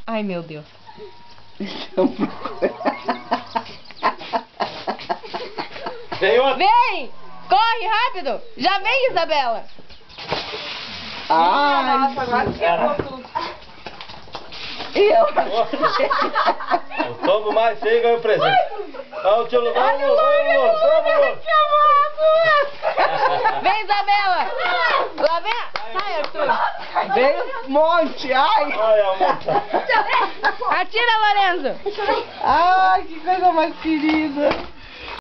Ai, meu Deus. Vem outro. Vem! Corre, rápido! Já vem, Isabela! Ai, Nossa, agora ferrou tudo. O tombo mais feio ganha o presente. Olha o tio Lu. Vamos, vamos. Vem, Isabela! Lá vem! Sai, Arthur! veio um monte, ai. Olha a moça. Atira, Lorenzo! Ai, que coisa mais querida.